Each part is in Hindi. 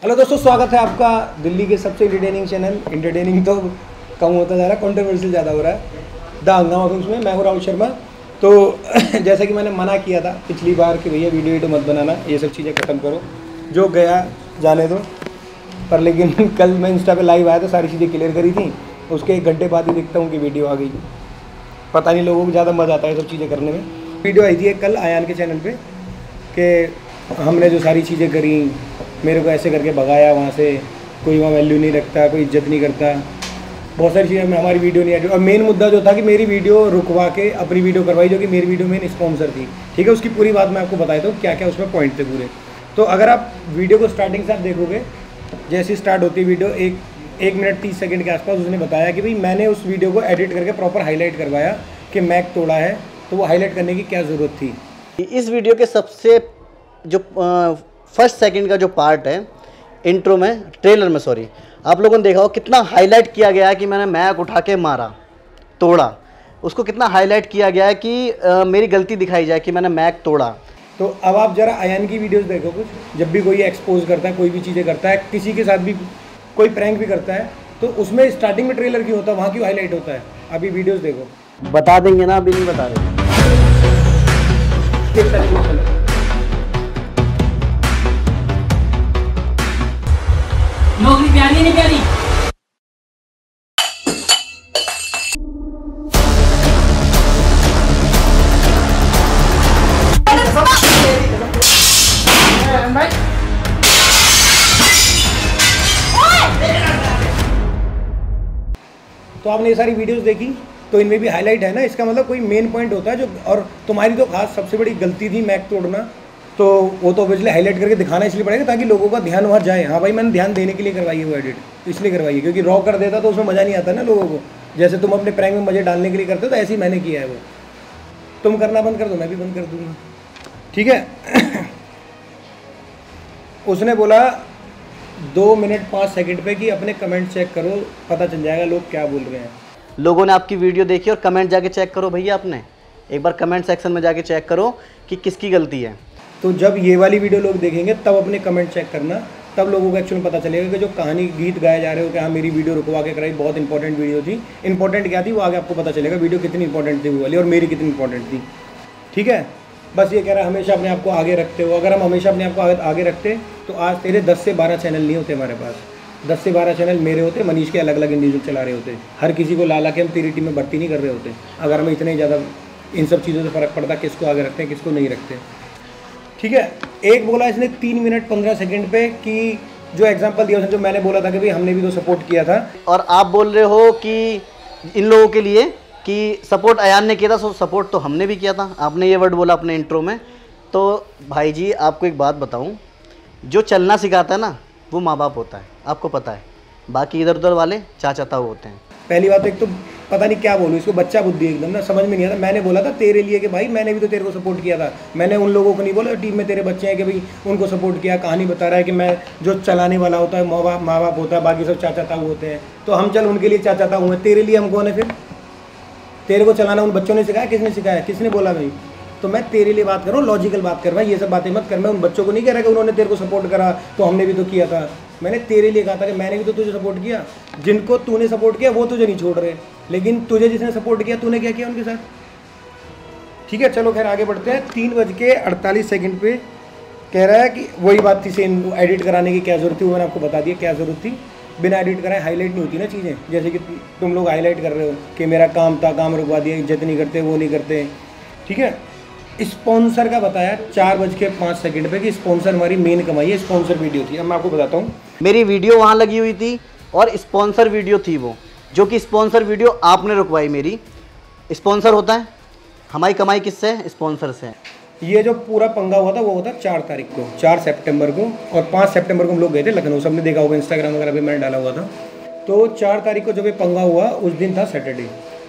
हेलो दोस्तों, स्वागत है आपका दिल्ली के सबसे इंटरटेनिंग चैनल। इंटरटेनिंग तो कम होता जा रहा है, कंट्रोवर्शियल ज़्यादा हो रहा है, द हंगामा फिल्म्स में। मैं हूँ राहुल शर्मा। तो जैसा कि मैंने मना किया था पिछली बार कि भैया वीडियो मत बनाना, ये सब चीज़ें ख़त्म करो, जो गया जाने दो। पर लेकिन कल मैं इंस्टा पे लाइव आया था, सारी चीज़ें क्लियर करी थी। उसके 1 घंटे बाद ही देखता हूँ कि वीडियो आ गई। पता नहीं लोगों को ज़्यादा मज़ा आता है सब चीज़ें करने में। वीडियो आई थी कल आयान के चैनल पर कि हमने जो सारी चीज़ें करी, मेरे को ऐसे करके भगाया वहाँ से, कोई वहाँ वैल्यू नहीं रखता, कोई इज्जत नहीं करता, बहुत सारी चीज़ें में हमारी वीडियो नहीं आई। और मेन मुद्दा जो था कि मेरी वीडियो रुकवा के अपनी वीडियो करवाई, जो कि मेरी वीडियो मेन स्पॉन्सर थी। ठीक है, उसकी पूरी बात मैं आपको बताया था क्या क्या उसमें पॉइंट थे पूरे। तो अगर आप वीडियो को स्टार्टिंग से आप देखोगे, जैसी स्टार्ट होती है वीडियो 1 मिनट 30 सेकंड के आसपास, उसने बताया कि भाई मैंने उस वीडियो को एडिट करके प्रॉपर हाईलाइट करवाया कि मैक तोड़ा है, तो वो हाईलाइट करने की क्या ज़रूरत थी। इस वीडियो के सबसे जो फर्स्ट सेकंड का जो पार्ट है इंट्रो में, ट्रेलर में सॉरी, आप लोगों ने देखा हो कितना हाईलाइट किया गया है कि मैंने मैक उठा के मारा, तोड़ा। उसको कितना हाईलाइट किया गया है कि मेरी गलती दिखाई जाए कि मैंने मैक तोड़ा। तो अब आप जरा आयान की वीडियोस देखो कुछ, जब भी कोई एक्सपोज करता है, कोई भी चीज़ें करता है, किसी के साथ भी कोई प्रैंक भी करता है, तो उसमें स्टार्टिंग में ट्रेलर क्यों होता है, वहाँ क्यों हाईलाइट होता है। अभी वीडियोज़ देखो। बता देंगे ना, अभी नहीं बता देंगे। नौकरी प्यारी नहीं प्यारी। तो आपने ये सारी वीडियोस देखी, तो इनमें भी हाईलाइट है ना, इसका मतलब कोई मेन पॉइंट होता है जो। और तुम्हारी तो खास सबसे बड़ी गलती थी मैक तोड़ना, तो वो तो ऑब्वियसली हाईलाइट करके दिखाना इसलिए पड़ेगा ताकि लोगों का ध्यान वहाँ जाए। हाँ भाई, मैंने ध्यान देने के लिए करवाई है वो एडिट, इसलिए करवाई है क्योंकि रॉ कर देता तो उसमें मज़ा नहीं आता ना लोगों को। जैसे तुम अपने प्रैंक में मज़े डालने के लिए करते हो, तो ऐसे ही मैंने किया है वो। तुम करना बंद कर दो, मैं भी बंद कर दूँगा, ठीक है। उसने बोला 2 मिनट 5 सेकंड पे कि अपने कमेंट चेक करो, पता चल जाएगा लोग क्या बोल रहे हैं। लोगों ने आपकी वीडियो देखी और कमेंट जाके चेक करो भैया, अपने एक बार कमेंट सेक्शन में जाके चेक करो कि किसकी गलती है। तो जब ये वाली वीडियो लोग देखेंगे तब अपने कमेंट चेक करना, तब लोगों को एक्चुअली पता चलेगा कि जो कहानी गीत गाए जा रहे हो कि हाँ मेरी वीडियो रुकवा के कराई, बहुत इंपॉर्टेंट वीडियो थी। इंपॉर्टेंट क्या थी वो आगे आपको पता चलेगा, वीडियो कितनी इंपॉर्टेंट थी वो वाली और मेरी कितनी इंपॉर्टेंट थी। ठीक है, बस ये कह रहा है हमेशा अपने आप को आगे रखते हो। अगर हम हमेशा अपने आप को आगे रखते तो आज तेरे 10 से 12 चैनल नहीं होते हमारे पास। 10 से 12 चैनल मेरे होते, मनीष के अलग अलग इंडिविजुअल चला रहे होते। हर किसी को ला के हम तेरी टीम में भर्ती नहीं कर रहे होते। अगर हमें इतने ज़्यादा इन सब चीज़ों से फ़र्क पड़ता किसको आगे रखते हैं किसको नहीं रखते। ठीक है, एक बोला इसने 3 मिनट 15 सेकंड पे कि जो एग्जांपल दिया उसने, जो मैंने बोला था कि भाई हमने भी तो सपोर्ट किया था। और आप बोल रहे हो कि इन लोगों के लिए कि सपोर्ट अयान ने किया था, सो सपोर्ट तो हमने भी किया था। आपने ये वर्ड बोला अपने इंट्रो में। तो भाई जी आपको एक बात बताऊं, जो चलना सिखाता है ना वो माँ बाप होता है, आपको पता है। बाकी इधर उधर वाले चाचा ताऊ होते हैं। पहली बात, एक तो पता नहीं क्या बोलूँ इसको, बच्चा बुद्धि एकदम ना, समझ में नहीं आता। मैंने बोला था तेरे लिए कि भाई मैंने भी तो तेरे को सपोर्ट किया था। मैंने उन लोगों को नहीं बोला टीम में तेरे बच्चे हैं कि भाई उनको सपोर्ट किया। कहानी बता रहा है कि मैं जो चलाने वाला होता है माँ बाप होता है, बाकी सब चाचा ताऊ होते हैं। तो हम चल उनके लिए चाचा ताऊ हैं, तेरे लिए हम कौन है फिर? तेरे को चलाना उन बच्चों ने सिखाया, किसने सिखाया, किसने बोला भाई? तो मैं तेरे लिए बात कर रहा हूँ, लॉजिकल बात कर भाई, ये सब बातें मत कर। मैं उन बच्चों को नहीं कह रहा कि उन्होंने तेरे को सपोर्ट करा तो हमने भी तो किया था। मैंने तेरे लिए कहा था कि मैंने भी तो तुझे सपोर्ट किया। जिनको तूने सपोर्ट किया वो तुझे नहीं छोड़ रहे, लेकिन तुझे जिसने सपोर्ट किया तूने क्या किया उनके साथ। ठीक है, चलो खैर आगे बढ़ते हैं। 3:48 पे कह रहा है कि वही बात थी सेम, एडिट कराने की क्या ज़रूरत थी, वो मैंने आपको बता दिया क्या ज़रूरत थी। बिना एडिट कराए हाईलाइट नहीं होती ना चीज़ें, जैसे कि तुम लोग हाईलाइट कर रहे हो कि मेरा काम था, काम रुकवा दिया, इज्जत नहीं करते, वो नहीं करते। ठीक है, स्पॉन्सर का बताया 4:05 पे कि स्पॉन्सर हमारी मेन कमाई है, स्पॉन्सर वीडियो थी। अब मैं आपको बताता हूँ, मेरी वीडियो वहाँ लगी हुई थी और स्पॉन्सर वीडियो थी वो, जो कि स्पॉन्सर वीडियो आपने रुकवाई मेरी। स्पॉन्सर होता है, हमारी कमाई किससे है? स्पॉन्सर से। ये जो पूरा पंगा हुआ था वो होता 4 तारीख को, 4 सितंबर को, और 5 सितंबर को हम लोग गए थे लखनऊ। सबने देखा होगा इंस्टाग्राम वगैरह पे मैंने डाला हुआ था। तो 4 तारीख को जब ये पंगा हुआ उस दिन था सैटरडे।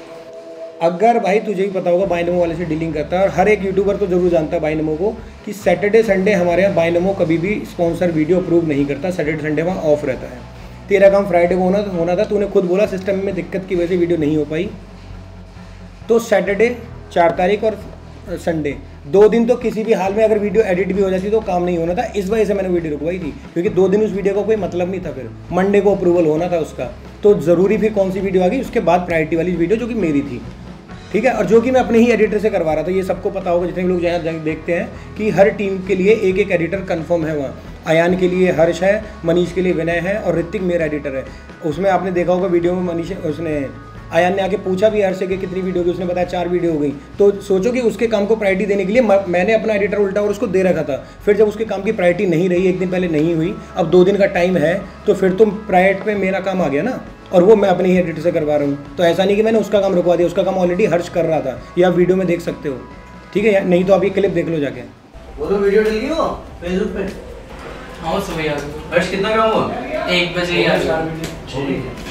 अगर भाई तुझे भी पता होगा बाइनमो वाले से डीलिंग करता है, और हर एक यूट्यूबर तो जरूर जानता है बाइनमो को, कि सैटरडे संडे हमारे यहाँ बाइनमो कभी भी स्पॉन्सर वीडियो अप्रूव नहीं करता। सैटरडे संडे वहाँ ऑफ रहता है। तेरा काम फ्राइडे को होना था, तूने खुद बोला सिस्टम में दिक्कत की वजह से वीडियो नहीं हो पाई। तो सैटरडे 4 तारीख और संडे 2 दिन तो किसी भी हाल में अगर वीडियो एडिट भी हो जाती तो काम नहीं होना था, इस वजह से मैंने वीडियो रुकवाई थी, क्योंकि 2 दिन उस वीडियो का कोई मतलब नहीं था। फिर मंडे को अप्रूवल होना था उसका, तो ज़रूरी फिर कौन सी वीडियो आ गई उसके बाद प्रायोरिटी वाली वीडियो जो कि मेरी थी, ठीक है, और जो कि मैं अपने ही एडिटर से करवा रहा था। ये सबको पता होगा जितने लोग यहाँ देखते हैं कि हर टीम के लिए एक एक एडिटर कन्फर्म है वहाँ। अयान के लिए हर्ष है, मनीष के लिए विनय है और ऋतिक मेरा एडिटर है। उसमें आपने देखा होगा वीडियो में मनीष उसने अयान ने आके पूछा भी हर्ष से कि कितनी वीडियो होगी, उसने बताया 4 वीडियो हो गई। तो सोचो कि उसके काम को प्रायोरिटी देने के लिए मैंने अपना एडिटर उल्टा और उसको दे रखा था। फिर जब उसके काम की प्रायोरिटी नहीं रही, 1 दिन पहले नहीं हुई, अब 2 दिन का टाइम है, तो फिर तुम प्रायोरिटी पे मेरा काम आ गया ना, और वो मैं अपने ही एडिटर से करवा रहा हूँ। तो ऐसा नहीं कि मैंने उसका काम रुकवा दिया, उसका काम ऑलरेडी हर्ष कर रहा था, ये आप वीडियो में देख सकते हो, ठीक है, नहीं तो आप ये क्लिप देख लो जाके। वो तो वीडियो डली हो फेसबुक पे। हाँ सुबह आ गए। हर्ष कितना काम हुआ? 1 बजे आ गए। ठीक है।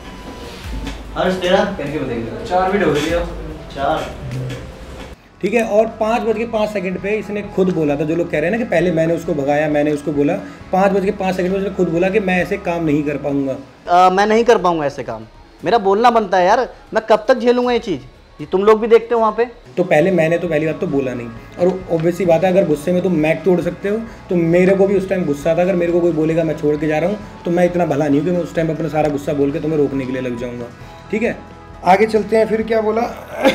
हर्ष तेरा करके बताइए। 4 वीडियो हो गई अब। 4, ठीक है। और 5:05 पे इसने खुद बोला था, जो लोग कह रहे हैं ना कि पहले मैंने उसको भगाया, मैंने उसको बोला, 5:05 पे उसने खुद बोला कि मैं ऐसे काम नहीं कर पाऊंगा। मैं नहीं कर पाऊंगा ऐसे काम, मेरा बोलना बनता है यार, मैं कब तक झेलूंगा ये चीज़, ये तुम लोग भी देखते हो वहाँ पे। तो पहले मैंने तो पहली बात तो बोला नहीं, और ऑब्वियसली बात है अगर गुस्से में तुम मैक तोड़ सकते हो, तो मेरे को भी उस टाइम गुस्सा था। अगर मेरे को कोई बोलेगा मैं छोड़ के जा रहा हूँ, तो मैं इतना भला नहीं हूँ कि मैं उस टाइम अपना सारा गुस्सा बोल के तुम्हें रोकने के लिए लग जाऊँगा, ठीक है। आगे चलते हैं, फिर क्या बोला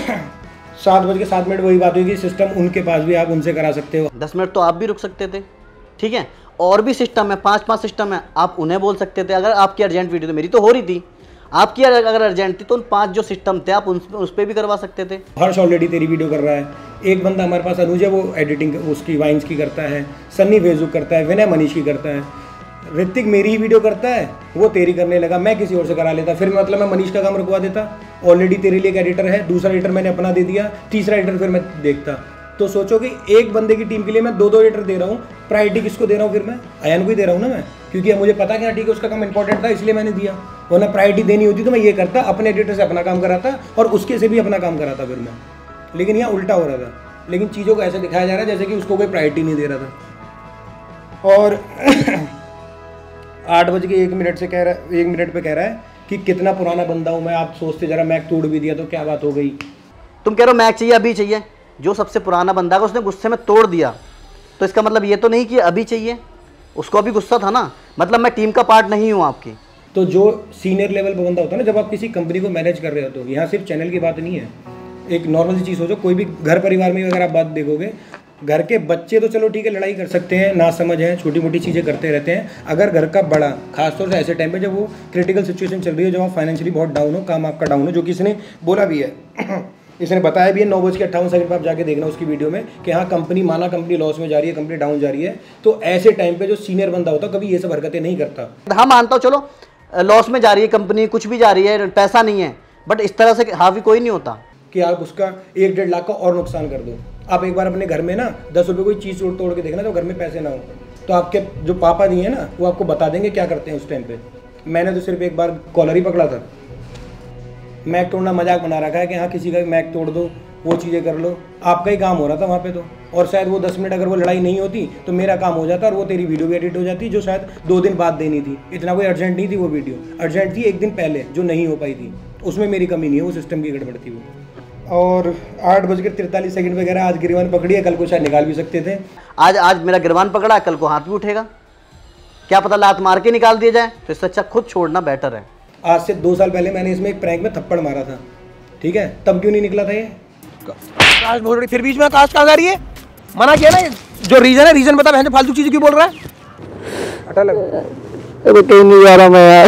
7:07 वही बात हुई कि सिस्टम उनके पास भी, आप उनसे करा सकते हो। 10 मिनट तो आप भी रुक सकते थे, ठीक है, और भी सिस्टम है, 5 सिस्टम है, आप उन्हें बोल सकते थे। अगर आपकी अर्जेंट वीडियो, तो मेरी तो हो रही थी, आपकी अगर अर्जेंट थी तो उन 5 जो सिस्टम थे आप उस पर भी करवा सकते थे। हर्ष ऑलरेडी तेरी वीडियो कर रहा है, एक बंदा हमारे पास अनुज है, वो एडिटिंग उसकी वाइन्स की करता है, सन्नी फेसबुक करता है, विनय मनीष की करता है, ऋतिक मेरी ही वीडियो करता है, वो तेरी करने लगा, मैं किसी और से करा लेता, फिर मतलब मैं मनीष का काम रुकवा देता। ऑलरेडी तेरे लिए एक एडिटर है, दूसरा एडिटर मैंने अपना दे दिया, तीसरा एडिटर फिर मैं देखता। तो सोचो कि एक बंदे की टीम के लिए मैं 2 एडिटर दे रहा हूँ, प्रायोरिटी किसको दे रहा हूँ फिर मैं? अयान को ही दे रहा हूँ ना मैं, क्योंकि अब मुझे पता कि हाँ ठीक है उसका काम इंपॉर्टेंट था इसलिए मैंने दिया, वरना प्रायोरिटी देनी होती तो मैं ये करता, अपने एडिटर से अपना काम कराता और उसके से भी अपना काम कराता फिर मैं। लेकिन यहाँ उल्टा हो रहा था, लेकिन चीज़ों को ऐसे दिखाया जा रहा है जैसे कि उसको कोई प्रायोरिटी नहीं दे रहा था। और 8:01 से कह रहा है, 1 मिनट पे कह रहा है कि कितना पुराना बंदा हूँ मैं, आप सोचते जरा मैक तोड़ भी दिया तो क्या बात हो गई। तुम कह रहे हो मैक चाहिए, अभी चाहिए, जो सबसे पुराना बंदा है उसने गुस्से में तोड़ दिया, तो इसका मतलब ये तो नहीं कि अभी चाहिए, उसको अभी गुस्सा था ना, मतलब मैं टीम का पार्ट नहीं हूँ आपकी। तो जो सीनियर लेवल पर बंदा होता है ना, जब आप किसी कंपनी को मैनेज कर रहे हो, तो यहाँ सिर्फ चैनल की बात नहीं है, एक नॉर्मल सी चीज़ सोचो, कोई भी घर परिवार में अगर आप बात देखोगे, घर के बच्चे तो चलो ठीक है लड़ाई कर सकते हैं, ना समझ है, छोटी मोटी चीज़ें करते रहते हैं। अगर घर का बड़ा, खासतौर से ऐसे टाइम पे जब वो क्रिटिकल सिचुएशन चल रही है, जब आप फाइनेंशियली बहुत डाउन हो, काम आपका डाउन हो, जो कि इसने बोला भी है इसने बताया भी है 9:58 पर आप जाके देखना उसकी वीडियो में कि हाँ कंपनी माना कंपनी लॉस में जा रही है, कंपनी डाउन जा रही है। तो ऐसे टाइम पे जो सीनियर बंदा होता है कभी ये सब हरकतें नहीं करता। हाँ मानता हूँ, चलो लॉस में जा रही है कंपनी, कुछ भी जा रही है, पैसा नहीं है, बट इस तरह से हावी कोई नहीं होता कि आप उसका 1-1.5 लाख का और नुकसान कर दो। आप एक बार अपने घर में ना 10 रुपये कोई चीज़ तोड़ के देखना, तो घर में पैसे ना हो, तो आपके जो पापा जी हैं ना वो आपको बता देंगे क्या करते हैं उस टाइम पे। मैंने तो सिर्फ एक बार कॉलर ही पकड़ा था, मैक तोड़ना मजाक बना रखा है कि हाँ किसी का मैक तोड़ दो, वो चीज़ें कर लो, आपका ही काम हो रहा था वहाँ पे तो। और शायद वो 10 मिनट अगर वो लड़ाई नहीं होती तो मेरा काम हो जाता और वो तेरी वीडियो भी एडिट हो जाती, जो शायद 2 दिन बाद देनी थी। इतना कोई अर्जेंट नहीं थी वो वीडियो, अर्जेंट थी 1 दिन पहले जो नहीं हो पाई थी, उसमें मेरी कमी नहीं है, वो सिस्टम की गड़बड़ थी वो। और 8:43 वगैरह आज गिरवान पकड़ी है, कल को शायद निकाल भी सकते थे। आज मेरा गिरवान पकड़ा, कल को हाथ भी उठेगा, क्या पता लात मार के निकाल दिया जाए, तो इससे अच्छा खुद छोड़ना बेटर है। आज से 2 साल पहले मैंने इसमें एक प्रैंक में थप्पड़ मारा था, ठीक है, तब क्यों नहीं निकला था ये? काश बोल रही, फिर बीच में काश कहाँ जा रही है? मना किया ना, जो रीजन है रीजन बता, बहन फालतू चीजें क्यों बोल रहा है? हटा लग, अरे कहीं नहीं जा रहा मैं यार।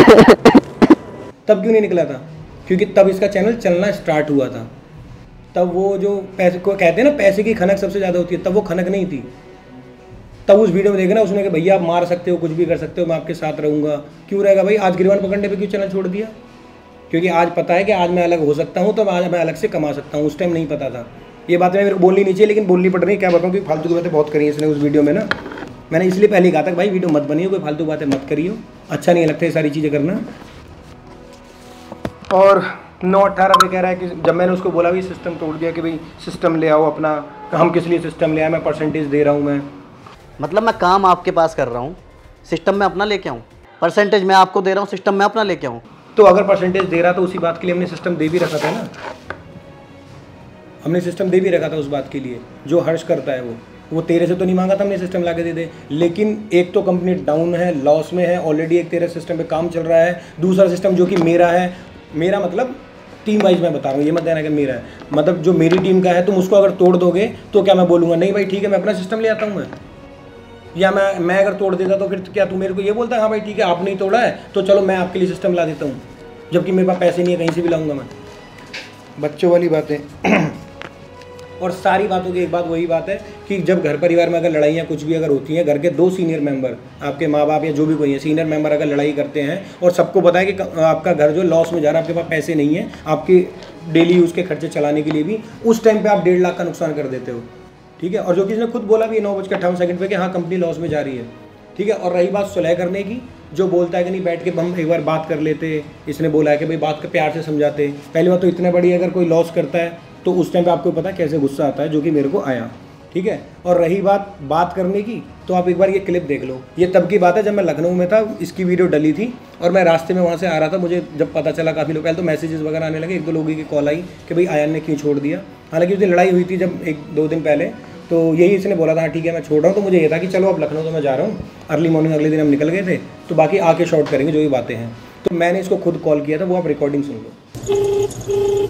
तब क्यों नहीं निकला था? क्योंकि तब इसका चैनल चलना स्टार्ट हुआ था, तब वो जो पैसे को कहते हैं ना पैसे की खनक सबसे ज़्यादा होती है, तब वो खनक नहीं थी। तब उस वीडियो में देखना उसने कि भैया आप मार सकते हो, कुछ भी कर सकते हो, मैं आपके साथ रहूँगा। क्यों रहेगा भाई? आज गिरवान पकड़ने पे क्यों चैनल छोड़ दिया? क्योंकि आज पता है कि आज मैं अलग हो सकता हूँ, तो आज मैं अलग से कमा सकता हूँ, उस टाइम नहीं पता था। ये बातें मेरे को बोलनी नहीं चाहिए, लेकिन बोलनी पड़ रही है, क्या बताऊँ, क्योंकि फालतू की बातें बहुत करी है इसने उस वीडियो में ना। मैंने इसलिए पहले कहा था कि भाई वीडियो मत बनिए, कोई फालतू बातें मत करियो, अच्छा नहीं लगता ये सारी चीज़ें करना। और 9:18 पे कह रहा है कि जब मैंने उसको बोला भी सिस्टम तोड़ दिया कि भाई सिस्टम ले आओ अपना, हम किस लिए सिस्टम ले आए, मैं परसेंटेज दे रहा हूँ मैं। मतलब मैं काम आपके पास कर रहा हूँ, सिस्टम में अपना लेके आऊँ, परसेंटेज मैं आपको दे रहा हूँ, सिस्टम में अपना लेके आऊँ। तो अगर परसेंटेज दे रहा तो उसी बात के लिए हमने सिस्टम दे भी रखा था ना। हमने सिस्टम दे भी रखा था उस बात के लिए, जो हर्ष करता है वो तेरे से तो नहीं मांगा था हमने सिस्टम ला के दे दे। लेकिन एक तो कंपनी डाउन है, लॉस में है ऑलरेडी, एक तेरे सिस्टम पे काम चल रहा है, दूसरा सिस्टम जो कि मेरा है, मेरा मतलब टीम वाइज मैं बता रहा हूँ, ये मत देना कि मेरा है, मतलब जो मेरी टीम का है, तुम उसको अगर तोड़ दोगे तो क्या मैं बोलूँगा नहीं भाई ठीक है मैं अपना सिस्टम ले आता हूँ मैं, या मैं अगर तोड़ देता तो फिर क्या तू मेरे को ये बोलता है हाँ भाई ठीक है आपने ही तोड़ा है तो चलो मैं आपके लिए सिस्टम ला देता हूँ, जबकि मेरे पास पैसे नहीं है, कहीं से भी लाऊंगा मैं। बच्चों वाली बातें और सारी बातों की एक बात वही बात है कि जब घर परिवार में अगर लड़ाइयाँ कुछ भी अगर होती हैं, घर के 2 सीनियर मेंबर, आपके माँ बाप या जो भी कोई है सीनियर मेंबर अगर लड़ाई करते हैं और सबको पता है कि आपका घर जो लॉस में जा रहा है, आपके पास पैसे नहीं है आपके डेली यूज़ के खर्चे चलाने के लिए भी, उस टाइम पर आप 1.5 लाख का नुकसान कर देते हो, ठीक है। और जो किसी ने खुद बोला भी 9:58 पे कि हाँ कंपनी लॉस में जा रही है, ठीक है। और रही बात सुलह करने की, जो बोलता है कि नहीं बैठ के हम एक बार बात कर लेते, इसने बोला है कि भाई बात का प्यार से समझाते। पहली बात तो इतने बड़ी अगर कोई लॉस करता है तो उस टाइम पे आपको पता है कैसे गुस्सा आता है, जो कि मेरे को आया, ठीक है। और रही बात करने की, तो आप एक बार ये क्लिप देख लो, ये तब की बात है जब मैं लखनऊ में था, इसकी वीडियो डली थी और मैं रास्ते में वहाँ से आ रहा था। मुझे जब पता चला काफ़ी लोग, पहले तो मैसेजेस वगैरह आने लगे, 1-2 लोगों की कॉल आई कि भाई आयन ने क्यों छोड़ दिया। हालांकि उस दिन लड़ाई हुई थी जब 1-2 दिन पहले, तो यही इसने बोला था हाँ ठीक है मैं छोड़ रहा हूँ। तो मुझे ये था कि चलो अब लखनऊ तो मैं जा रहा हूँ, अर्ली मॉर्निंग अगले दिन हम निकल गए थे, तो बाकी आके शॉर्ट करेंगे जो भी बातें हैं। तो मैंने इसको खुद कॉल किया था, वो आप रिकॉर्डिंग सुन लो।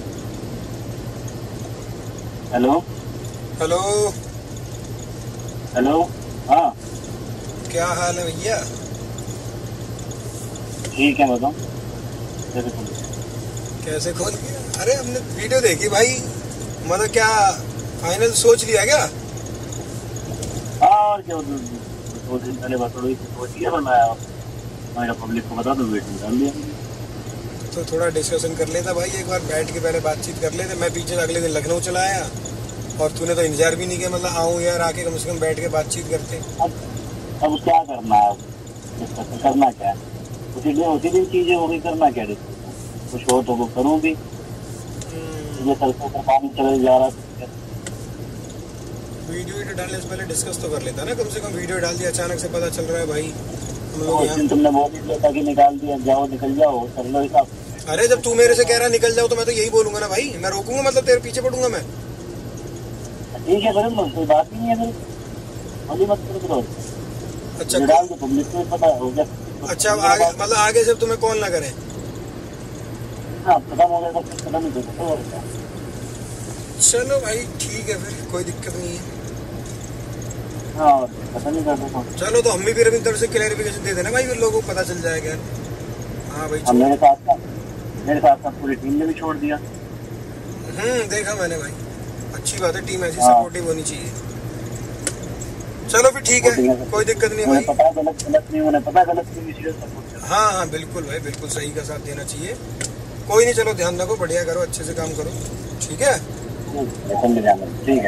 हेलो हेलो हेलो, हाँ क्या हाल है भैया? ठीक है बताओ कैसे खोल गया? अरे हमने वीडियो देखी भाई, मतलब क्या फाइनल सोच लिया क्या? और क्या 2 दिन पहले बात हुई थी, सोच लिया बनाया, मैंने पब्लिक को बता दो, वीडियो डाल दिया। तो थोड़ा डिस्कशन कर लेता भाई, एक बार बैठ के पहले बातचीत कर लेते। मैं पीछे अगले दिन लखनऊ चला आया और तूने तो इंतजार भी नहीं किया, मतलब आऊँ यार आके कम से कम बैठ के बातचीत करते। अब क्या करना है, डिस्कशन करना क्या है, उसी दिन चीजें हो गई, करना क्या डिस्कशन, कुछ हो तो वो करूँ भी, ये सड़कों पर पानी चले जा रहा है। वीडियो डालने से पहले डिस्कस तो कर लेता ना, कम से कम वीडियो डाल दिया, अचानक से पता चल रहा है भाई हम लोग यहाँ। तुमने बोल दिया कि निकाल दिया, जाओ निकल जाओ, कर लो हिसाब। अरे जब तू मेरे से कह रहा निकल जाओ तो मैं तो यही बोलूंगा ना भाई, मैं रोकूंगा मतलब तेरे पीछे पड़ूंगा मैं? ठीक है फिर कोई बात ही नहीं है, फिर बोली मत करो। अच्छा डाल दो, पब्लिक को पता हो गया। अच्छा आगे मतलब आगे जब तुम्हें कॉल ना करें? हाँ खत्म हो गया, खत्म ही दो। चलो भाई ठीक है फिर, कोई दिक्कत नहीं है। हाँ पता नहीं कर दो। चलो तो हम भी फिर अपनी तरफ से क्लैरिफिकेशन दे देना भाई, फिर लोगों को पता चल जाएगा। हाँ भाई मेरे साथ पूरी टीम ने भी छोड़ दिया। देखा मैंने भाई, अच्छी बात है, टीम ऐसी सपोर्टिव होनी चाहिए। चलो फिर ठीक है, कोई दिक्कत नहीं भाई। पता गलत नहीं, उन्हें पता गलत नहीं। हाँ बिल्कुल भाई, बिल्कुल सही का साथ देना चाहिए। कोई नहीं, चलो ध्यान रखो, बढ़िया करो, अच्छे से काम करो, ठीक है? ठीक है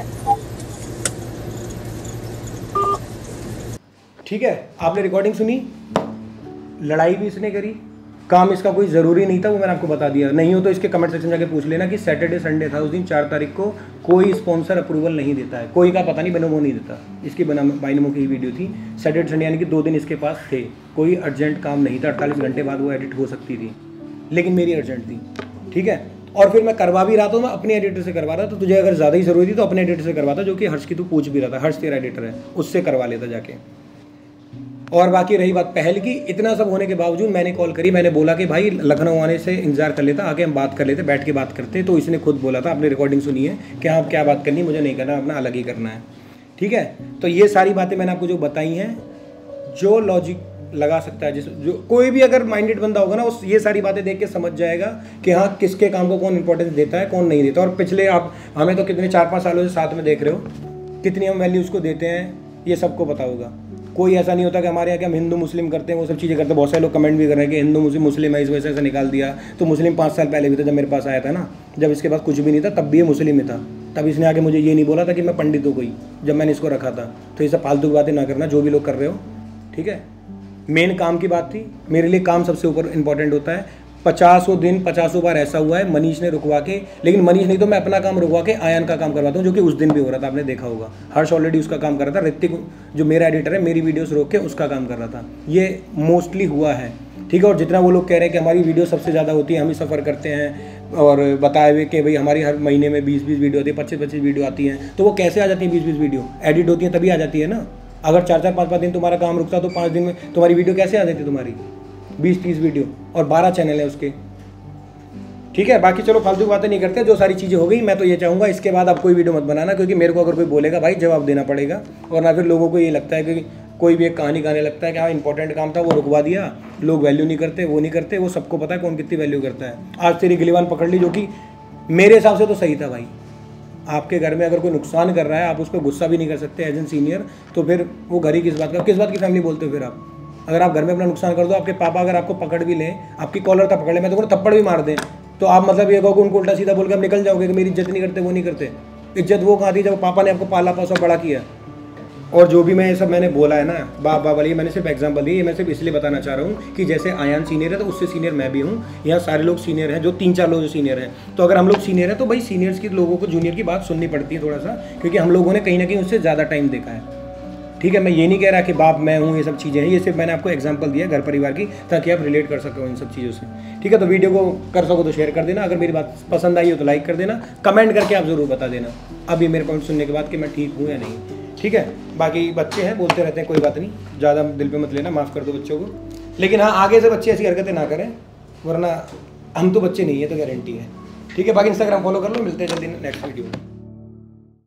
ठीक है। आपने रिकॉर्डिंग सुनी, लड़ाई भी इसने करी, काम इसका कोई ज़रूरी नहीं था, वो मैंने आपको बता दिया। नहीं हो तो इसके कमेंट सेक्शन जाके पूछ लेना कि सैटरडे संडे था उस दिन 4 तारीख को, कोई स्पॉन्सर अप्रूवल नहीं देता है, कोई का पता नहीं, बिनोमो नहीं देता। इसकी बाइनोमो की वीडियो थी, सैटरडे संडे यानी कि 2 दिन इसके पास थे, कोई अर्जेंट काम नहीं था, 48 घंटे बाद वो एडिट हो सकती थी, लेकिन मेरी अर्जेंट थी, ठीक है। और फिर मैं करवा भी रहा था, मैं अपने एडिटर से करवा रहा था। तुझे अगर ज़्यादा ही ज़रूरी थी तो अपने एडिटर से करवाता, जो कि हर्ष की तू पूछ भी रहा था, हर्ष तेरा एडिटर है, उससे करवा लेता जाके। और बाकी रही बात पहल की, इतना सब होने के बावजूद मैंने कॉल करी, मैंने बोला कि भाई लखनऊ आने से इंतजार कर लेता, आके हम बात कर लेते, बैठ के बात करते। तो इसने खुद बोला था, आपने रिकॉर्डिंग सुनी है कि हाँ क्या बात करनी, मुझे नहीं करना, अपना अलग ही करना है, ठीक है। तो ये सारी बातें मैंने आपको जो बताई हैं, जो लॉजिक लगा सकता है, जो कोई भी अगर माइंडेड बंदा होगा ना, उस ये सारी बातें देख के समझ जाएगा कि हाँ किसके काम को कौन इंपॉर्टेंस देता है, कौन नहीं देता। और पिछले आप हमें तो कितने 4-5 सालों से साथ में देख रहे हो, कितनी हम वैल्यूज़ को देते हैं, ये सबको पता होगा। कोई ऐसा नहीं होता कि हमारे यहाँ कि हम हिंदू मुस्लिम करते हैं, वो सब चीज़ें करते हैं। बहुत सारे लोग कमेंट भी कर रहे हैं कि हिंदू मुस्लिम है, इस वजह से निकाल दिया। तो मुस्लिम 5 साल पहले भी था, जब मेरे पास आया था ना, जब इसके पास कुछ भी नहीं था, तब भी ये मुस्लिम ही था। तब इसने आके मुझे ये नहीं बोला था कि मैं पंडित हूँ कोई, जब मैंने इसको रखा था। तो ये सब फालतू की बातें ना करना, जो भी लोग कर रहे हो, ठीक है। मेन काम की बात थी, मेरे लिए काम सबसे ऊपर इंपॉर्टेंट होता है। 50 दिन 50 बार ऐसा हुआ है, मनीष ने रुकवा के, लेकिन मनीष नहीं तो मैं अपना काम रुकवा के आयन का काम करवाता हूँ, जो कि उस दिन भी हो रहा था, आपने देखा होगा। हर्ष ऑलरेडी उसका काम कर रहा था, ऋतिक जो मेरा एडिटर है, मेरी वीडियोस रोक के उसका काम कर रहा था। ये मोस्टली हुआ है, ठीक है। और जितना वो लोग कह रहे हैं कि हमारी वीडियो सबसे ज़्यादा होती है, हम ही सफ़र करते हैं, और बताए हुए कि भाई हमारी हर महीने में 20-20 वीडियो आती है, 25-25 वीडियो आती हैं, तो वो कैसे आ जाती हैं 20-20 वीडियो? एडिट होती हैं तभी आ जाती है ना। अगर 4-4 5-5 दिन तुम्हारा काम रुकता तो 5 दिन में तुम्हारी वीडियो कैसे आ जाती तुम्हारी 20-30 वीडियो, और 12 चैनल है उसके। ठीक है, बाकी चलो फालतू बातें नहीं करते, जो सारी चीज़ें हो गई। मैं तो ये चाहूँगा इसके बाद आप कोई वीडियो मत बनाना, क्योंकि मेरे को अगर कोई बोलेगा भाई जवाब देना पड़ेगा, और ना फिर लोगों को ये लगता है कि कोई भी एक कहानी गाने लगता है कि हाँ इंपॉर्टेंट काम था वो रुकवा दिया, लोग वैल्यू नहीं करते, वो नहीं करते। वो सबको पता है कौन कितनी वैल्यू करता है। आज तेरी गिलीवान पकड़ ली, जो कि मेरे हिसाब से तो सही था भाई। आपके घर में अगर कोई नुकसान कर रहा है, आप उस पर गुस्सा भी नहीं कर सकते एज एन सीनियर, तो फिर वो घर ही किस बात की फैमिली बोलते हो फिर आप? अगर आप घर में अपना नुकसान कर दो, आपके पापा अगर आपको पकड़ भी लें, आपकी कॉलर तक पकड़ लें, मैं तो थप्पड़ भी मार दें, तो आप मतलब ये कहो कि उनको उल्टा सीधा बोल के आप निकल जाओगे कि मेरी इज्जत नहीं करते, वो नहीं करते। इज्जत वो कहाँ थी जब पापा ने आपको पाला पोसा बड़ा किया। और जो भी मैं ये सब मैंने बोला है ना, बाप वाली, मैंने सिर्फ एग्जांपल दी, मैं सिर्फ इसलिए बताना चाह रहा हूँ कि जैसे आयान सीनियर है तो उससे सीनियर मैं भी हूँ। यहाँ सारे लोग सीनियर हैं, जो 3-4 लोग जो सीनियर हैं। तो अगर हम लोग सीनियर हैं तो भाई सीनियर्स की लोगों को जूनियर की बात सुननी पड़ती है थोड़ा सा, क्योंकि हम लोगों ने कहीं ना कहीं उससे ज़्यादा टाइम देखा है। ठीक है, मैं ये नहीं कह रहा कि बाप मैं हूँ, ये सब चीज़ें हैं, ये सिर्फ मैंने आपको एग्जांपल दिया घर परिवार की, ताकि आप रिलेट कर सको इन सब चीज़ों से। ठीक है, तो वीडियो को कर सको तो शेयर कर देना, अगर मेरी बात पसंद आई हो तो लाइक कर देना, कमेंट करके आप ज़रूर बता देना अभी मेरे पॉइंट सुनने के बाद कि मैं ठीक हूँ या नहीं। ठीक है, बाकी बच्चे हैं बोलते रहते हैं, कोई बात नहीं, ज़्यादा दिल पे मत लेना, माफ़ कर दो बच्चों को। लेकिन हाँ, आगे से बच्चे ऐसी हरकतें ना करें, वरना हम तो बच्चे नहीं है तो गारंटी है। ठीक है, बाकी इंस्टाग्राम फॉलो कर लो, मिलते हैं जल्दी नेक्स्ट वीडियो में।